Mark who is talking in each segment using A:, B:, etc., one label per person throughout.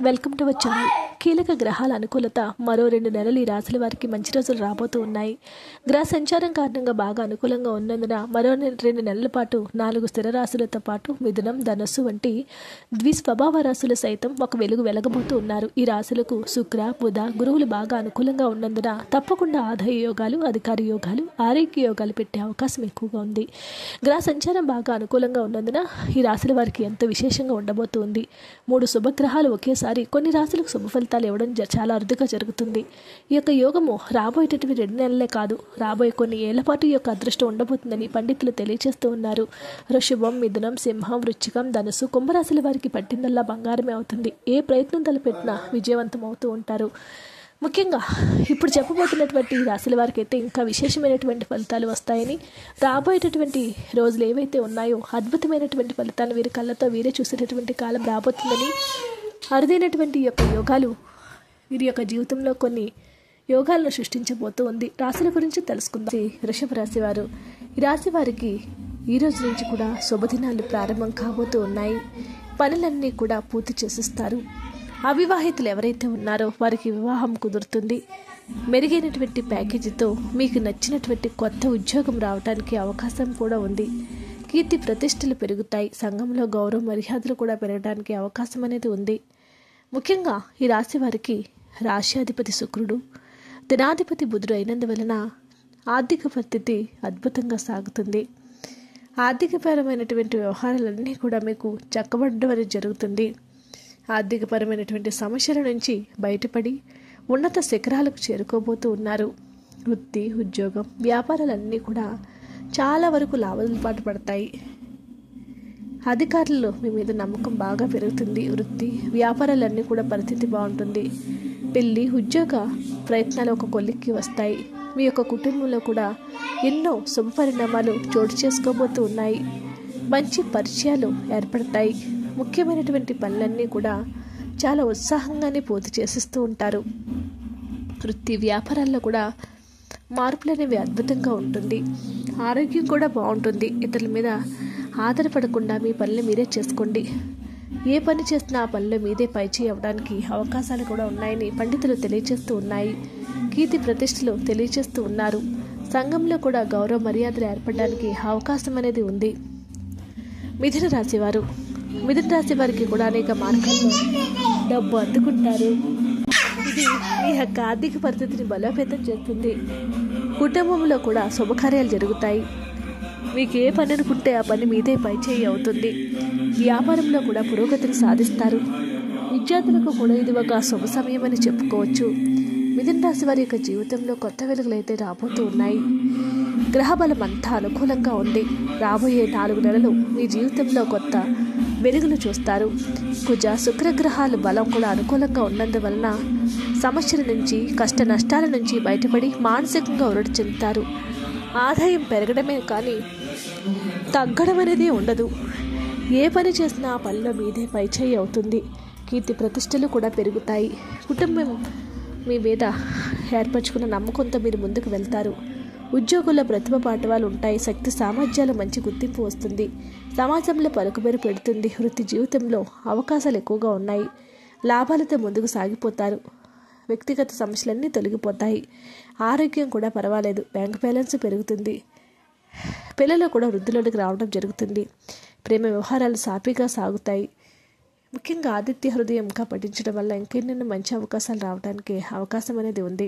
A: Welcome to our channel. కీలక గ్రహాల అనుకూలత మరో 2 నెలలు ఈ రాశుల వారికి మంచి రోజులు రాబోతూ ఉన్నాయి. గ్రహ సంచారం కారణంగా బాగా అనుకూలంగా ఉన్నందున మరో 2 నెలల పాటు 4 స్థిర రాశులతో పాటు మిథునం, ధనస్సు వంటి ద్విస్వభావ రాశులు సైతం ఒక వెలుగు వెలగబోతూ ఉన్నారు. ఈ రాశులకు శుక్ర, బుధ, గురువులు బాగా అనుకూలంగా ఉన్నందున తప్పకుండా ఆదాయ యోగాలు, అధికార యోగాలు, ఆరోగ్య యోగాలు పెట్టే అవకాశం ఎక్కువగా ఉంది. గ్రహ సంచారం బాగా అనుకూలంగా ఉన్నందున ఈ రాశుల వారికి ఎంతో విశేషంగా ఉండబోతుంది. 3 శుభగ్రహాలు ఒకేసారి కొన్ని రాశులకు శుభ ఫలితాలు ఇవ్వడం చాలా అరుదుగా జరుగుతుంది. ఈ యొక్క యోగము రాబోయేటటువంటి 2 నెలలే కాదు, రాబోయే కొన్ని ఏళ్ల పాటు ఈ యొక్క అదృష్టం ఉండబోతుందని పండితులు తెలియజేస్తూ ఉన్నారు. వృషభం, మిథునం, సింహం, వృశ్చికం, ధనుసు, కుంభరాశుల వారికి పట్టిందల్లా బంగారమే అవుతుంది. ఏ ప్రయత్నం తలపెట్టినా విజయవంతం అవుతూ ఉంటారు. ముఖ్యంగా ఇప్పుడు చెప్పబోతున్నటువంటి రాశుల వారికి అయితే ఇంకా విశేషమైనటువంటి ఫలితాలు వస్తాయని, రాబోయేటటువంటి రోజులు ఏవైతే ఉన్నాయో అద్భుతమైనటువంటి ఫలితాలు వీరి కళ్ళతో వీరే చూసేటటువంటి కాలం రాబోతుందని, అరుదైనటువంటి యొక్క యోగాలు వీరి యొక్క జీవితంలో కొన్ని యోగాలను సృష్టించబోతూ ఉంది. రాశుల గురించి తెలుసుకుందాం. వృషభ రాశి వారు, ఈ రాశి వారికి ఈ రోజు నుంచి కూడా శుభదినాలు ప్రారంభం కాబోతూ ఉన్నాయి. పనులన్నీ కూడా పూర్తి చేసిస్తారు. అవివాహితులు ఎవరైతే ఉన్నారో వారికి వివాహం కుదురుతుంది. మెరుగైనటువంటి ప్యాకేజీతో మీకు నచ్చినటువంటి కొత్త ఉద్యోగం రావడానికి అవకాశం కూడా ఉంది. కీర్తి ప్రతిష్టలు పెరుగుతాయి. సంఘంలో గౌరవ మర్యాదలు కూడా పెరగడానికి అవకాశం అనేది ఉంది. ముఖ్యంగా ఈ రాశి వారికి రాశ్యాధిపతి శుక్రుడు, దినాధిపతి బుధుడు అయినందువలన ఆర్థిక పరిస్థితి అద్భుతంగా సాగుతుంది. ఆర్థికపరమైనటువంటి వ్యవహారాలన్నీ కూడా మీకు చక్కబడడం అనేది జరుగుతుంది. ఆర్థికపరమైనటువంటి సమస్యల నుంచి బయటపడి ఉన్నత శిఖరాలకు చేరుకోబోతూ ఉన్నారు. వృత్తి, ఉద్యోగం, వ్యాపారాలన్నీ కూడా చాలా వరకు లాభాలు పడతాయి. అధికారులు మీ మీద నమ్మకం బాగా పెరుగుతుంది. వృత్తి, వ్యాపారాలన్నీ కూడా పరిస్థితి బాగుంటుంది. పెళ్లి, ఉద్యోగ ప్రయత్నాలు ఒక కొలిక్కి వస్తాయి. మీ యొక్క కుటుంబంలో కూడా ఎన్నో శుభ పరిణామాలు చోటు చేసుకోబోతూ ఉన్నాయి. మంచి పరిచయాలు ఏర్పడతాయి. ముఖ్యమైనటువంటి పనులన్నీ కూడా చాలా ఉత్సాహంగానే పూర్తి చేసిస్తూ ఉంటారు. వృత్తి, వ్యాపారాల్లో కూడా మార్పులు అనేవి అద్భుతంగా ఉంటుంది. ఆరోగ్యం కూడా బాగుంటుంది. ఇతరుల మీద ఆధారపడకుండా మీ పనులు మీరే చేసుకోండి. ఏ పని చేసినా ఆ పనిలో మీదే పైచేయి అవ్వడానికి అవకాశాలు కూడా ఉన్నాయని పండితులు తెలియజేస్తూ ఉన్నాయి. కీర్తి ప్రతిష్టలు తెలియజేస్తూ ఉన్నారు. సంఘంలో కూడా గౌరవ మర్యాదలు ఏర్పడడానికి అవకాశం అనేది ఉంది. మిథున రాశి వారు, మిథున రాశి వారికి కూడా అనేక మార్గాల్లో డబ్బు అందుకుంటారు. ఇది మీ యొక్క ఆర్థిక పరిస్థితిని బలోపేతం చేస్తుంది. కుటుంబంలో కూడా శుభకార్యాలు జరుగుతాయి. మీకు ఏ పని అనుకుంటే ఆ పని మీదే పైచేయి అవుతుంది. వ్యాపారంలో కూడా పురోగతిని సాధిస్తారు. విద్యార్థులకు కూడా ఇది ఒక శుభ సమయం అని చెప్పుకోవచ్చు. మిథున రాశి వారి యొక్క జీవితంలో కొత్త వెలుగులు అయితే రాబోతూ ఉన్నాయి. గ్రహబలం అంతా అనుకూలంగా ఉంది. రాబోయే 4 నెలలు మీ జీవితంలో కొత్త వెలుగులు చూస్తారు. కుజ, శుక్రగ్రహాల బలం కూడా అనుకూలంగా ఉన్నందువలన సమస్యల నుంచి, కష్ట నష్టాల నుంచి బయటపడి మానసికంగా ఉరడి చెందుతారు. ఆదాయం పెరగడమే కానీ తగ్గడం అనేది ఉండదు. ఏ పని చేసినా ఆ పనిలో మీదే పైచేయి అవుతుంది. కీర్తి ప్రతిష్టలు కూడా పెరుగుతాయి. కుటుంబం మీ మీద ఏర్పరచుకున్న నమ్మకంతో మీరు ముందుకు వెళ్తారు. ఉద్యోగుల్లో ప్రతిభ పాఠవాలు ఉంటాయి. శక్తి సామర్థ్యాలు మంచి గుర్తింపు వస్తుంది. సమాజంలో పలుకుబడి పెడుతుంది. వృత్తి జీవితంలో అవకాశాలు ఎక్కువగా ఉన్నాయి. లాభాలతో ముందుకు సాగిపోతారు. వ్యక్తిగత సమస్యలన్నీ తొలగిపోతాయి. ఆరోగ్యం కూడా పర్వాలేదు. బ్యాంక్ బ్యాలెన్స్ పెరుగుతుంది. పిల్లలు కూడా వృద్ధిలోకి రావడం జరుగుతుంది. ప్రేమ వ్యవహారాలు సాఫీగా సాగుతాయి. ముఖ్యంగా ఆదిత్య హృదయం ఇంకా పఠించడం వల్ల ఇంకెన్నెన్నో మంచి అవకాశాలు రావడానికి అవకాశం అనేది ఉంది.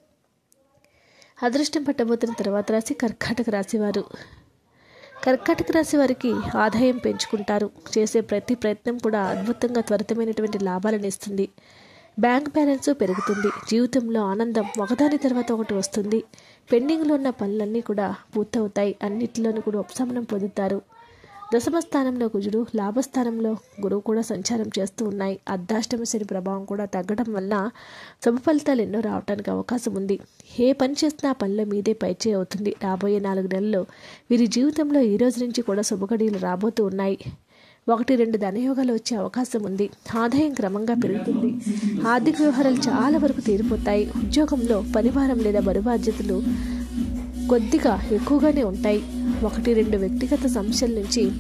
A: అదృష్టం పట్టబోతున్న తర్వాత రాశి కర్కాటక రాశి వారు. కర్కాటక రాశి వారికి ఆదాయం పెంచుకుంటారు. చేసే ప్రతి ప్రయత్నం కూడా అద్భుతంగా త్వరితమైనటువంటి లాభాలను ఇస్తుంది. బ్యాంక్ బ్యాలెన్స్ పెరుగుతుంది. జీవితంలో ఆనందం ఒకదాని తర్వాత ఒకటి వస్తుంది. పెండింగ్లో ఉన్న పనులన్నీ కూడా పూర్తవుతాయి. అన్నిటిలోనూ కూడా ఉపశమనం పొందుతారు. దశమ స్థానంలో కుజుడు, లాభస్థానంలో గురువు కూడా సంచారం చేస్తూ ఉన్నాయి. అర్ధాష్టమ శని ప్రభావం కూడా తగ్గడం వల్ల శుభ ఫలితాలు ఎన్నో రావడానికి అవకాశం ఉంది. ఏ పని చేసినా ఆ పనిలో మీదే పైచేయి అవుతుంది. రాబోయే 4 నెలల్లో వీరి జీవితంలో ఈ రోజు నుంచి కూడా శుభగడియలు రాబోతూ ఉన్నాయి. 1-2 ధనయోగాలు వచ్చే అవకాశం ఉంది. ఆదాయం క్రమంగా పెరుగుతుంది. ఆర్థిక వ్యవహారాలు చాలా వరకు తీరిపోతాయి. ఉద్యోగంలో పనిభారం లేదా బరువు బాధ్యతలు కొద్దిగా ఎక్కువగానే ఉంటాయి. 1-2 వ్యక్తిగత సమస్యల నుంచి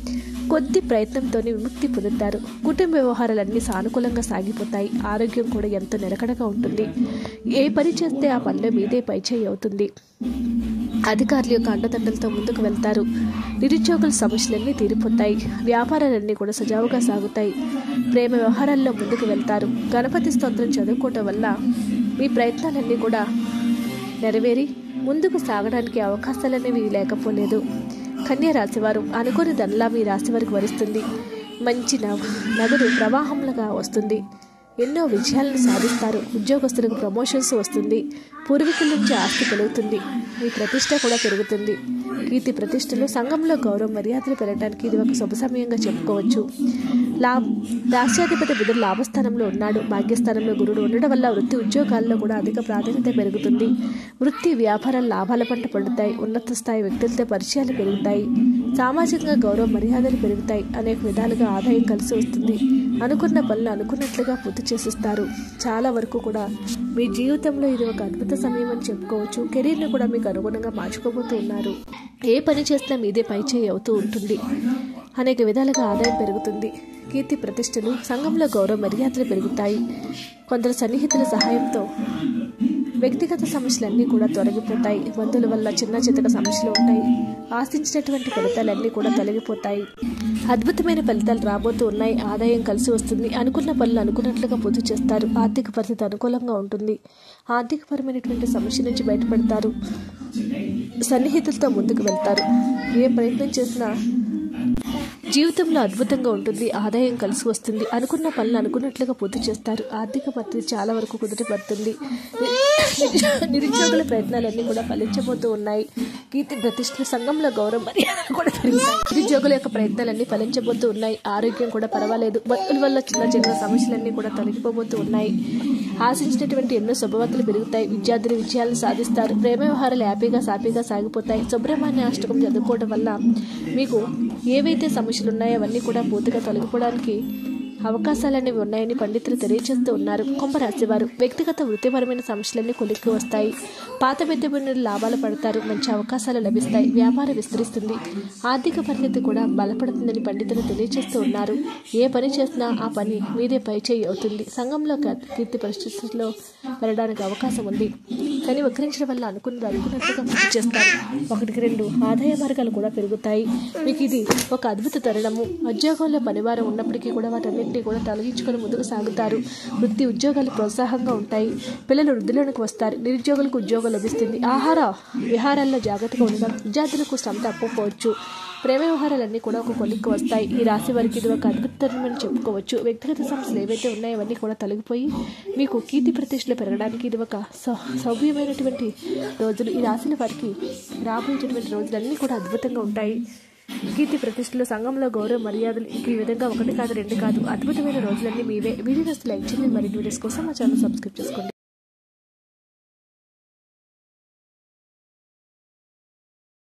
A: కొద్ది ప్రయత్నంతోనే విముక్తి పొందుతారు. కుటుంబ వ్యవహారాలన్నీ సానుకూలంగా సాగిపోతాయి. ఆరోగ్యం కూడా ఎంతో నిలకడగా ఉంటుంది. ఏ పని చేస్తే ఆ పనిలో మీదే పైచేయి అవుతుంది. అధికారుల యొక్క అండదండలతో ముందుకు వెళ్తారు. నిరుద్యోగుల సమస్యలన్నీ తీరిపోతాయి. వ్యాపారాలన్నీ కూడా సజావుగా సాగుతాయి. ప్రేమ వ్యవహారాల్లో ముందుకు వెళ్తారు. గణపతి స్తోత్రం చదువుకోవటం వల్ల మీ ప్రయత్నాలన్నీ కూడా నెరవేరి ముందుకు సాగడానికి అవకాశాలనేవి లేకపోలేదు. కన్యా రాశివారు అనుకోని ధనలా మీ రాశి వారికి వరిస్తుంది. మంచి నగదు ప్రవాహంగా వస్తుంది. ఎన్నో విజయాలను సాధిస్తారు. ఉద్యోగస్తులకు ప్రమోషన్స్ వస్తుంది. పూర్వీకుల నుంచి ఆస్తి పెరుగుతుంది. మీ ప్రతిష్ట కూడా పెరుగుతుంది. కీర్తి ప్రతిష్టలు, సంఘంలో గౌరవ మర్యాదలు పెరగడానికి ఇది ఒక శుభ సమయంగా చెప్పుకోవచ్చు. రాష్ట్రాధిపతి బుధుడు లాభస్థానంలో ఉన్నాడు. భాగ్యస్థానంలో గురుడు ఉండడం వల్ల వృత్తి ఉద్యోగాల్లో కూడా అధిక ప్రాధాన్యత పెరుగుతుంది. వృత్తి వ్యాపారాలు లాభాల పంట పండుతాయి. ఉన్నత స్థాయి వ్యక్తులతో పరిచయాలు పెరుగుతాయి. సామాజికంగా గౌరవ మర్యాదలు పెరుగుతాయి. అనేక విధాలుగా ఆదాయం కలిసి వస్తుంది. అనుకున్న పనులు అనుకున్నట్లుగా పూర్తి చేసిస్తారు. చాలా వరకు కూడా మీ జీవితంలో ఇది ఒక అద్భుత సమయం అని చెప్పుకోవచ్చు. కెరీర్ని కూడా మీకు అనుగుణంగా మార్చుకోబోతూ ఉన్నారు. ఏ పని చేసినా మీదే పైచేయి అవుతూ ఉంటుంది. అనేక విధాలుగా ఆదాయం పెరుగుతుంది. కీర్తి ప్రతిష్టలు, సంఘంలో గౌరవ మర్యాదలు పెరుగుతాయి. కొందరు సన్నిహితుల సహాయంతో వ్యక్తిగత సమస్యలన్నీ కూడా తొలగిపోతాయి. బంధువుల వల్ల చిన్న చితక సమస్యలు ఉంటాయి. ఆశించినటువంటి ఫలితాలన్నీ కూడా తొలగిపోతాయి. అద్భుతమైన ఫలితాలు రాబోతూ ఉన్నాయి. ఆదాయం కలిసి వస్తుంది. అనుకున్న పనులు అనుకున్నట్లుగా పూర్తి చేస్తారు. ఆర్థిక పరిస్థితి అనుకూలంగా ఉంటుంది. ఆర్థికపరమైనటువంటి సమస్య నుంచి బయటపడతారు. సన్నిహితులతో ముందుకు వెళ్తారు. ఏ ప్రయత్నం చేసినా జీవితంలో అద్భుతంగా ఉంటుంది. ఆదాయం కలిసి వస్తుంది. అనుకున్న పనులు అనుకున్నట్లుగా పూర్తి చేస్తారు. ఆర్థిక పరిస్థితి చాలా వరకు కుదిరిపడుతుంది. నిరుద్యోగుల ప్రయత్నాలన్నీ కూడా ఫలించబోతూ ఉన్నాయి. కీర్తి ప్రతిష్టలు, సంఘంలో గౌరవం మర్యాదలు కూడా పెరుగుతాయి. నిరుద్యోగుల యొక్క ప్రయత్నాలన్నీ ఫలించబోతూ ఉన్నాయి. ఆరోగ్యం కూడా పర్వాలేదు. బంధువుల వల్ల చిన్న చిన్న సమస్యలన్నీ కూడా తొలగిపోబోతూ ఉన్నాయి. ఆశించినటువంటి ఎన్నో శుభవార్తలు పెరుగుతాయి. విద్యార్థులు విజయాలను సాధిస్తారు. ప్రేమ వ్యవహారాలు హ్యాపీగా సాఫీగా సాగిపోతాయి. సుబ్రహ్మణ్య అష్టకం చదువుకోవడం వల్ల మీకు ఏవైతే సమస్యలు ఉన్నాయో అవన్నీ కూడా పూర్తిగా తొలగిపోవడానికి అవకాశాలనేవి ఉన్నాయని పండితులు తెలియజేస్తూ ఉన్నారు. కుంభరాశి వారు వ్యక్తిగత వృత్తిపరమైన సమస్యలన్నీ కొలిక్కి వస్తాయి. పాత పెద్దబడిన లాభాలు పడతారు. మంచి అవకాశాలు లభిస్తాయి. వ్యాపారం విస్తరిస్తుంది. ఆర్థిక పరిస్థితి కూడా బలపడుతుందని పండితులు తెలియజేస్తూ ఉన్నారు. ఏ పని చేసినా ఆ పని మీదే పైచేయి అవుతుంది. సంఘంలో కీర్తి పరిస్థితుల్లో పెరగడానికి అవకాశం ఉంది. కానీ వక్రించడం వల్ల అనుకున్నట్లుగా పూర్తి చేస్తారు. 1-2 ఆదాయ మార్గాలు కూడా పెరుగుతాయి. మీకు ఇది ఒక అద్భుత తరుణము. ఉద్యోగంలో పనివారం ఉన్నప్పటికీ కూడా వాటన్నింటినీ కూడా తొలగించుకొని ముందుకు సాగుతారు. వృత్తి ఉద్యోగాలు ప్రోత్సాహంగా ఉంటాయి. పిల్లలు వృద్ధిలోనికి వస్తారు. నిరుద్యోగులకు ఉద్యోగం లభిస్తుంది. ఆహార విహారాల్లో జాగ్రత్తగా ఉండడం. విద్యార్థులకు శ్రమ తప్పకపోవచ్చు. ప్రేమ వ్యవహారాలన్నీ కూడా ఒక కొలిక్కి వస్తాయి. ఈ రాశి వారికి ఇది ఒక అద్భుతమని చెప్పుకోవచ్చు. వ్యక్తిగత సమస్యలు ఏవైతే ఉన్నాయో అవన్నీ కూడా తొలగిపోయి మీకు కీర్తి ప్రతిష్టలు పెరగడానికి ఇది ఒక సౌభ్యమైనటువంటి రోజులు. ఈ రాశుల వారికి రాబోయేటటువంటి రోజులన్నీ కూడా అద్భుతంగా ఉంటాయి. కీర్తి ప్రతిష్టలు, సంఘంలో గౌరవ మర్యాదలు ఈ విధంగా 1 కాదు 2 కాదు అద్భుతమైన రోజులన్నీ మీవే. వీడియోస్ లైక్ చేయండి. మరిన్ని వీడియోస్ కోసం మా ఛానల్ సబ్స్క్రైబ్ చేసుకోండి.